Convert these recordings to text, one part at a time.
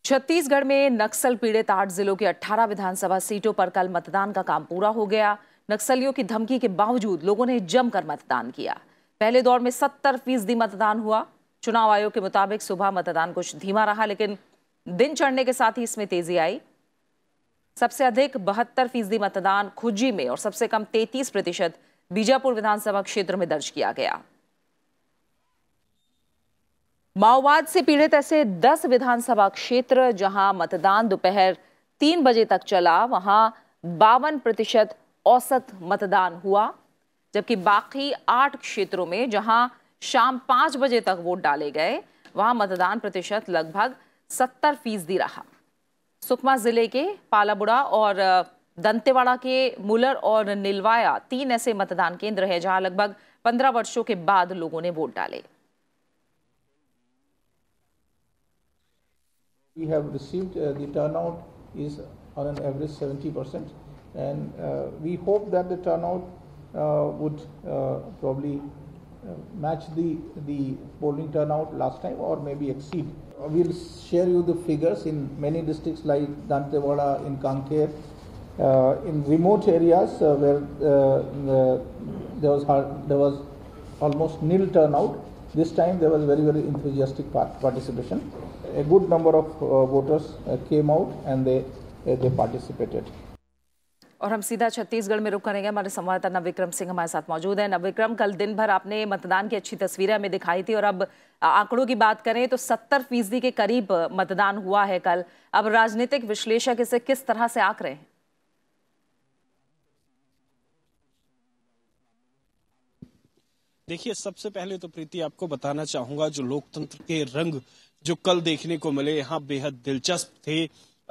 छत्तीसगढ़ में नक्सल पीड़ित 8 जिलों की 18 विधानसभा सीटों पर कल मतदान का काम पूरा हो गया। नक्सलियों की धमकी के बावजूद लोगों ने जमकर मतदान किया। पहले दौर में 70% मतदान हुआ। चुनाव आयोग के मुताबिक सुबह मतदान कुछ धीमा रहा, लेकिन दिन चढ़ने के साथ ही इसमें तेजी आई। सबसे अधिक 72% मतदान खुज्जी में और सबसे कम 33% बीजापुर विधानसभा क्षेत्र में दर्ज किया गया। माओवाद से पीड़ित ऐसे 10 विधानसभा क्षेत्र जहां मतदान दोपहर 3 बजे तक चला, वहां 52% औसत मतदान हुआ, जबकि बाकी 8 क्षेत्रों में जहां शाम 5 बजे तक वोट डाले गए, वहां मतदान प्रतिशत लगभग 70% रहा। सुकमा जिले के पालाबुड़ा और दंतेवाड़ा के मुलर और नीलवाया 3 ऐसे मतदान केंद्र हैं जहां लगभग 15 वर्षों के बाद लोगों ने वोट डाले। We have received the turnout is on an average 70%, and we hope that the turnout would probably match the polling turnout last time or maybe exceed. We'll share you the figures in many districts like Dantewada, in Kanker, in remote areas where there was almost nil turnout. This time there was very enthusiastic participation. A good number of voters came out and they participated. और हम सीधा छत्तीसगढ़ में रुक करेंगे। हमारे संवाददाता नवविक्रम सिंह हमारे साथ मौजूद हैं। नवविक्रम, कल दिन भर आपने मतदान की अच्छी तस्वीरें हमें दिखाई थी और अब आंकड़ों की बात करें तो 70% के करीब मतदान हुआ है कल। अब राजनीतिक विश्लेषक इसे किस तरह से आंक रहे हैं? देखिए, सबसे पहले तो प्रीति आपको बताना चाहूंगा, जो लोकतंत्र के रंग जो कल देखने को मिले यहाँ बेहद दिलचस्प थे।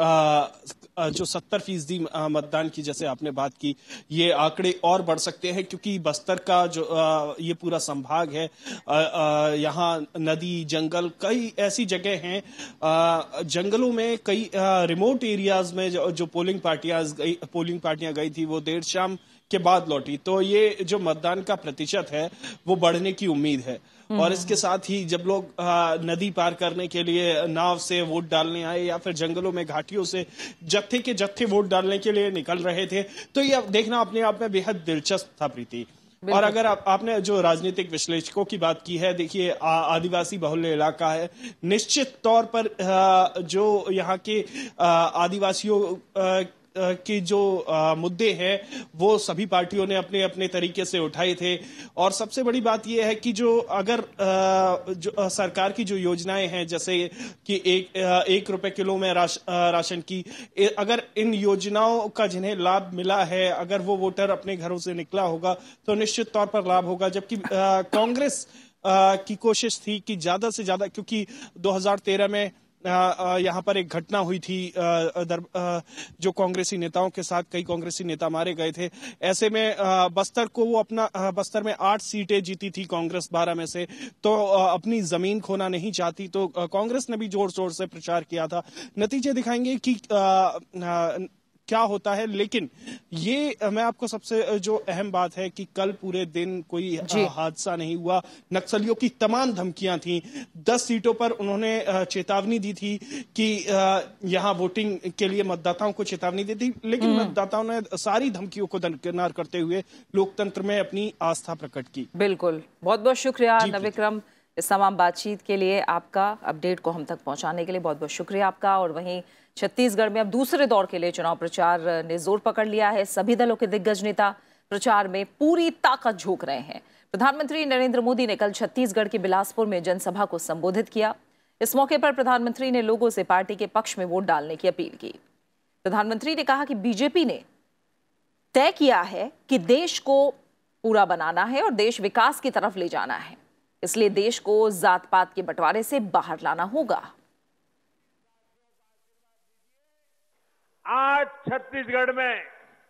जो 70% मतदान की जैसे आपने बात की, ये आंकड़े और बढ़ सकते हैं क्योंकि बस्तर का जो ये पूरा संभाग है, यहाँ नदी, जंगल, कई ऐसी जगह हैं, जंगलों में कई रिमोट एरियाज में जो पोलिंग पार्टियां गई थी वो देर शाम के बाद लौटी। तो ये जो मतदान का प्रतिशत है वो बढ़ने की उम्मीद है। और इसके साथ ही जब लोग नदी पार करने के लिए नाव से वोट डालने आए या फिर जंगलों में घाटियों से जत्थे के जत्थे वोट डालने के लिए निकल रहे थे, तो ये देखना अपने आप में बेहद दिलचस्प था प्रीति। और अगर आपने जो राजनीतिक विश्लेषकों की बात की है, देखिए आदिवासी बहुल इलाका है, निश्चित तौर पर जो यहाँ के आदिवासियों के जो मुद्दे हैं वो सभी पार्टियों ने अपने अपने तरीके से उठाए थे। और सबसे बड़ी बात यह है कि जो अगर जो सरकार की जो योजनाएं हैं, जैसे कि एक रुपए किलो में राशन की, अगर इन योजनाओं का जिन्हें लाभ मिला है, अगर वो वोटर अपने घरों से निकला होगा तो निश्चित तौर पर लाभ होगा। जबकि कांग्रेस की कोशिश थी कि ज्यादा से ज्यादा, क्योंकि 2013 में यहाँ पर एक घटना हुई थी, जो कांग्रेसी नेताओं के साथ कई कांग्रेसी नेता मारे गए थे। ऐसे में बस्तर को वो बस्तर में 8 सीटें जीती थी कांग्रेस 12 में से, तो अपनी जमीन खोना नहीं चाहती, तो कांग्रेस ने भी जोर शोर से प्रचार किया था। नतीजे दिखाएंगे कि क्या होता है, लेकिन ये मैं आपको सबसे जो अहम बात है कि कल पूरे दिन कोई हादसा नहीं हुआ। नक्सलियों की तमाम धमकियां थी। 10 सीटों पर उन्होंने चेतावनी दी थी कि यहां वोटिंग के लिए मतदाताओं को चेतावनी दी थी, लेकिन मतदाताओं ने सारी धमकियों को दरकिनार करते हुए लोकतंत्र में अपनी आस्था प्रकट की। बिल्कुल, बहुत बहुत शुक्रिया नवविक्रम, इस तमाम बातचीत के लिए, आपका अपडेट को हम तक पहुंचाने के लिए बहुत बहुत शुक्रिया आपका। और वहीं छत्तीसगढ़ में अब दूसरे दौर के लिए चुनाव प्रचार ने जोर पकड़ लिया है। सभी दलों के दिग्गज नेता प्रचार में पूरी ताकत झोंक रहे हैं। प्रधानमंत्री नरेंद्र मोदी ने कल छत्तीसगढ़ के बिलासपुर में जनसभा को संबोधित किया। इस मौके पर प्रधानमंत्री ने लोगों से पार्टी के पक्ष में वोट डालने की अपील की। प्रधानमंत्री ने कहा कि बीजेपी ने तय किया है कि देश को पूरा बनाना है और देश विकास की तरफ ले जाना है, इसलिए देश को जात पात के बंटवारे से बाहर लाना होगा। आज छत्तीसगढ़ में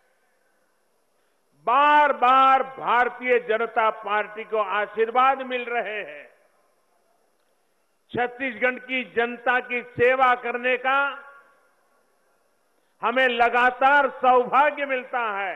बार बार भारतीय जनता पार्टी को आशीर्वाद मिल रहे हैं। छत्तीसगढ़ की जनता की सेवा करने का हमें लगातार सौभाग्य मिलता है।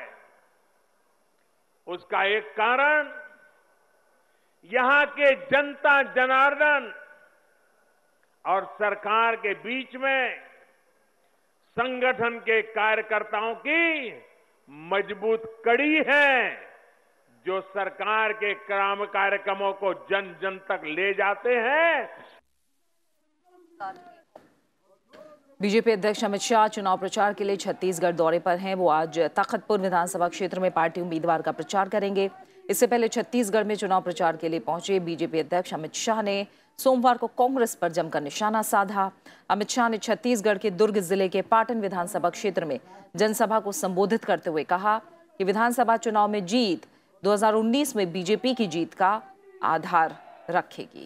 उसका एक कारण यहां के जनता जनार्दन और सरकार के बीच में संगठन के कार्यकर्ताओं की मजबूत कड़ी है, जो सरकार के कार्यक्रमों को जन जन तक ले जाते हैं। बीजेपी अध्यक्ष अमित शाह चुनाव प्रचार के लिए छत्तीसगढ़ दौरे पर हैं। वो आज तखतपुर विधानसभा क्षेत्र में पार्टी उम्मीदवार का प्रचार करेंगे। इससे पहले छत्तीसगढ़ में चुनाव प्रचार के लिए पहुंचे बीजेपी अध्यक्ष अमित शाह ने सोमवार को कांग्रेस पर जमकर निशाना साधा। अमित शाह ने छत्तीसगढ़ के दुर्ग जिले के पाटन विधानसभा क्षेत्र में जनसभा को संबोधित करते हुए कहा कि विधानसभा चुनाव में जीत 2019 में बीजेपी की जीत का आधार रखेगी।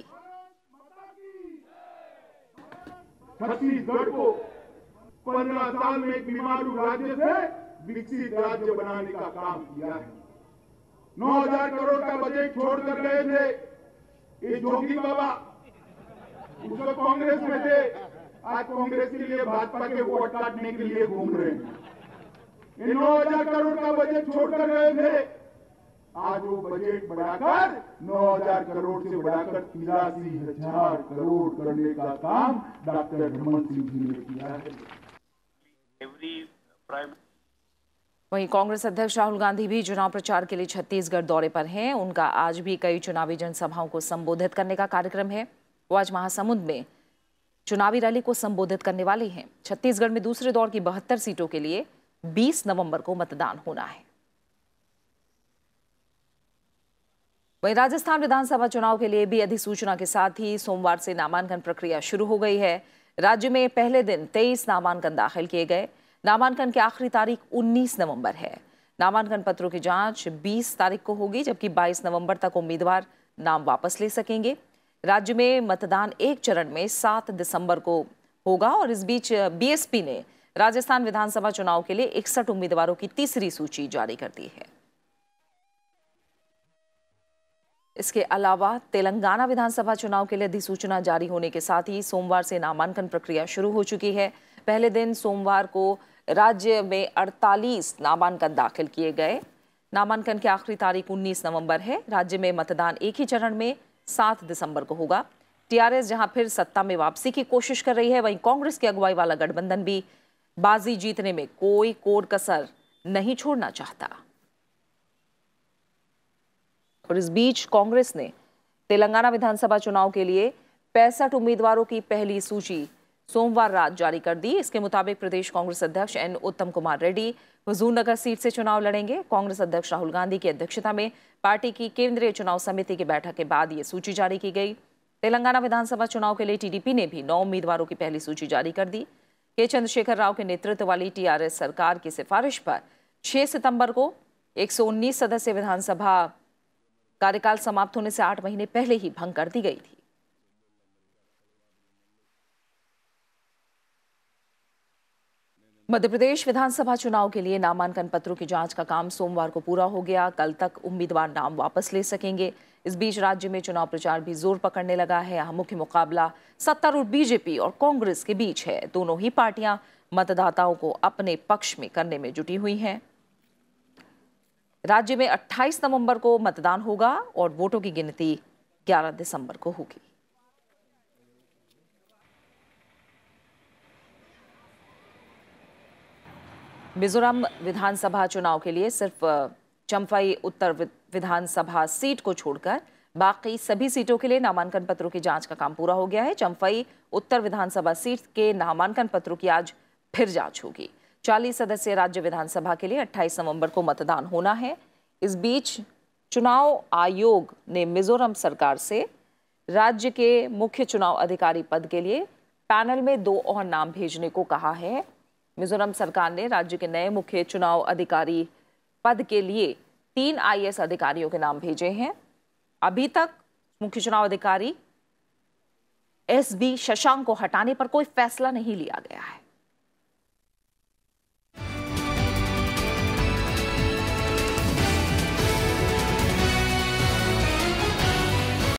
छत्तीसगढ़ को 15 साल में एक बीमारू राज्य से विकसित राज्य बनाने का काम किया है। 9,000 करोड़ का बजट छोड़कर गए थे ये जोगी बाबा, उसको कांग्रेस में थे, आज कांग्रेस के लिए भाजपा के वोट काटने के लिए घूम रहे हैं। ये 9,000 करोड़ का बजट छोड़कर गए थे, आज वो बजट बढ़ाकर 9,000 करोड़ से बढ़ाकर 83,000 करोड़ करने का काम डॉक्टर रमन सिंह जी ने किया है। वहीं कांग्रेस अध्यक्ष राहुल गांधी भी चुनाव प्रचार के लिए छत्तीसगढ़ दौरे पर हैं। उनका आज भी कई चुनावी जनसभाओं को संबोधित करने का कार्यक्रम है। वो आज महासमुंद में चुनावी रैली को संबोधित करने वाले हैं। छत्तीसगढ़ में दूसरे दौर की 72 सीटों के लिए 20 नवंबर को मतदान होना है। वहीं राजस्थान विधानसभा चुनाव के लिए भी अधिसूचना के साथ ही सोमवार से नामांकन प्रक्रिया शुरू हो गई है। राज्य में पहले दिन 23 नामांकन दाखिल किए गए। नामांकन की आखिरी तारीख 19 नवंबर है। नामांकन पत्रों की जांच 20 तारीख को होगी, जबकि 22 नवंबर तक उम्मीदवार नाम वापस ले सकेंगे। राज्य में मतदान एक चरण में 7 दिसंबर को होगा और इस बीच बीएसपी ने राजस्थान विधानसभा चुनाव के लिए 61 उम्मीदवारों की तीसरी सूची जारी कर दी है। इसके अलावा तेलंगाना विधानसभा चुनाव के लिए अधिसूचना जारी होने के साथ ही सोमवार से नामांकन प्रक्रिया शुरू हो चुकी है। पहले दिन सोमवार को राज्य में 48 नामांकन दाखिल किए गए। नामांकन की आखिरी तारीख 19 नवंबर है। राज्य में मतदान एक ही चरण में 7 दिसंबर को होगा। टीआरएस जहां फिर सत्ता में वापसी की कोशिश कर रही है, वहीं कांग्रेस की अगुवाई वाला गठबंधन भी बाजी जीतने में कोई कोर कसर नहीं छोड़ना चाहता। और इस बीच कांग्रेस ने तेलंगाना विधानसभा चुनाव के लिए 65 उम्मीदवारों की पहली सूची सोमवार रात जारी कर दी। इसके मुताबिक प्रदेश कांग्रेस अध्यक्ष एन उत्तम कुमार रेड्डी हुजूरनगर सीट से चुनाव लड़ेंगे। कांग्रेस अध्यक्ष राहुल गांधी की अध्यक्षता में पार्टी की केंद्रीय चुनाव समिति की बैठक के बाद ये सूची जारी की गई। तेलंगाना विधानसभा चुनाव के लिए टीडीपी ने भी 9 उम्मीदवारों की पहली सूची जारी कर दी। के चंद्रशेखर राव के नेतृत्व वाली टीआरएस सरकार की सिफारिश पर 6 सितंबर को 119 सदस्य विधानसभा कार्यकाल समाप्त होने से 8 महीने पहले ही भंग कर दी गई थी। मध्य प्रदेश विधानसभा चुनाव के लिए नामांकन पत्रों की जांच का काम सोमवार को पूरा हो गया। कल तक उम्मीदवार नाम वापस ले सकेंगे। इस बीच राज्य में चुनाव प्रचार भी जोर पकड़ने लगा है। यहाँ मुख्य मुकाबला सत्तारूढ़ बीजेपी और कांग्रेस के बीच है। दोनों ही पार्टियां मतदाताओं को अपने पक्ष में करने में जुटी हुई हैं। राज्य में 28 नवंबर को मतदान होगा और वोटों की गिनती 11 दिसंबर को होगी। मिजोरम विधानसभा चुनाव के लिए सिर्फ चंफाई उत्तर विधानसभा सीट को छोड़कर बाकी सभी सीटों के लिए नामांकन पत्रों की जांच का काम पूरा हो गया है। चंफाई उत्तर विधानसभा सीट के नामांकन पत्रों की आज फिर जांच होगी। 40 सदस्यीय राज्य विधानसभा के लिए 28 नवंबर को मतदान होना है। इस बीच चुनाव आयोग ने मिजोरम सरकार से राज्य के मुख्य चुनाव अधिकारी पद के लिए पैनल में 2 और नाम भेजने को कहा है। मिजोरम सरकार ने राज्य के नए मुख्य चुनाव अधिकारी पद के लिए 3 आईएएस अधिकारियों के नाम भेजे हैं। अभी तक मुख्य चुनाव अधिकारी एसबी शशांक को हटाने पर कोई फैसला नहीं लिया गया है।